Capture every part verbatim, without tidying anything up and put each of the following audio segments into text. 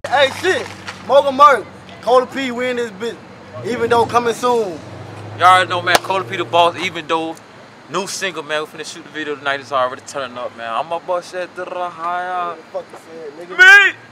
Hey, shit. Mogul Merk. Koly P win this bitch. Even though coming soon. Y'all already know, man. Koly P the boss. Even though new single, man. We finna shoot the video tonight. It's already turning up, man. I'm a boss at the high. What the fuck you said, nigga? Me.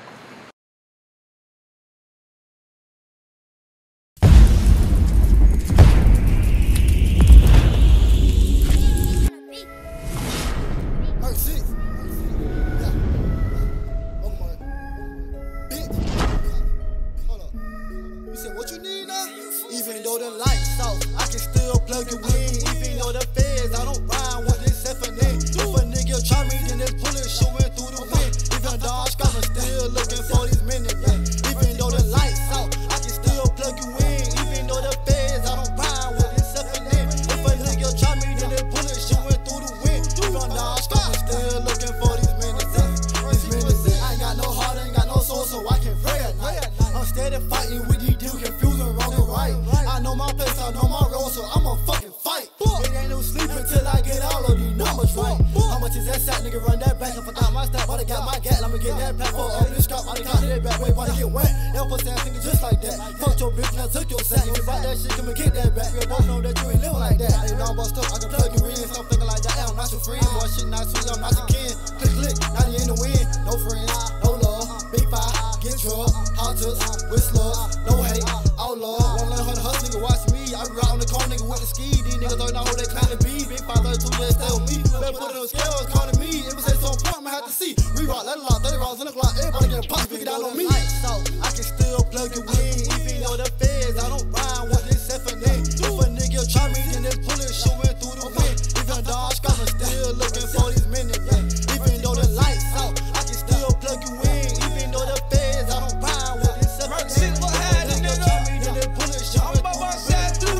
What you need now? Even though the lights out, I can still plug you in. Even though the feds, I don't rhyme with this F N N. If a nigga try me, then this bullet shooting through the wind. Even though I'm still looking for these minutes, yeah. Even though the lights out, I can still plug you in. Even though the feds, I don't rhyme with this F N N. If a nigga try me, then this bullet shooting through the wind. Even though I'm still looking for these minutes, yeah. These minutes, yeah. I ain't got no heart, ain't got no soul, so I can pray at night. I'm steady fighting with these dudes, confusing wrong and right. I know my place, I know my role, so I'ma fucking fight. It ain't no sleep until I get all of these numbers right. How much is that sack, nigga? Run that back. I forgot my step, but I got my gat. I'ma get that platform off this scrap. I got that back, wait, but I get wet. That pussy ass nigga just like that. Fuck your bitch, and I took your sack. If you bought that shit, come and get that back. We both know that you ain't living like that. You know I'm bust up, I can plug you in. Stop thinking like that. I'm not your friend, boy. Shit not sweet, I'm not your kin. Click, click, now you in the wind. No friends, no love. Big five, get drugged, hot tuts, with slugs, no hate, outlaw. Won't let her hustle, nigga, watch me. I be out on the car, nigga, with the ski. These niggas don't know who they claim to be. Big five, thirty-two, let's stay with me. Better put it on scale, it's calling me. If it say some point, I'ma have to see. Re-rock, let it lock, thirty rounds in the clock. Everybody get a pop, pick it down on me. I can still plug you in, even though the feds, I don't rhyme with this F N N. If a nigga try me, then this bullet shooting through the wind. Even though I'm still looking for these minutes, yeah. Even though the lights out, I can still plug you in. Even though the feds, I don't rhyme with this F N N. If a nigga try me, then this bullet shooting through the wind. Still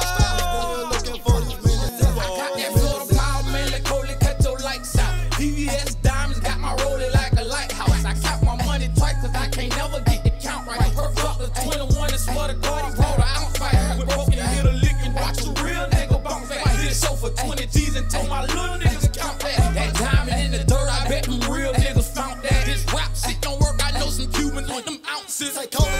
looking for these minutes, yeah. I got that Florida power, man, let Koly cut your lights out. V V S diamonds got my rolling like a lighthouse. I count my money twice cause I can't never get the count right. Her fuck the twenty-one is for the Koly roll the ounce fight. We're broken and hit a lick and watch a real nigga bounce back. I hit it so for twenty G's and told my little niggas count that. That diamond in the dirt, I bet them real niggas found that. This rap shit don't work, I know some Cubans with them ounces.